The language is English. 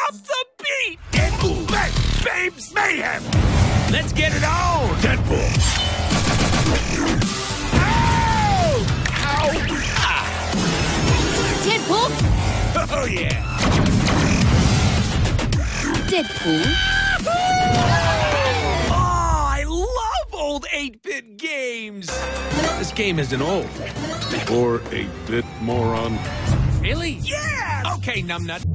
off the beat! Deadpool! Babes mayhem! Let's get it on! Deadpool! Ow! Ow! Ah! Deadpool! Oh, yeah! Deadpool! Oh, I love old 8-bit games! This game isn't old. Or 8-bit moron. Really? Yeah! Okay, numbnut.